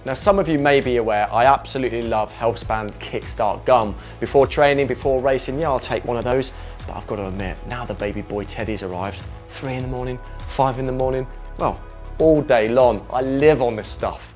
Now some of you may be aware, I absolutely love Healthspan Kickstart Gum. Before training, before racing, yeah, I'll take one of those, but I've got to admit, now the baby boy Teddy's arrived, 3 in the morning, 5 in the morning, well, all day long, I live on this stuff.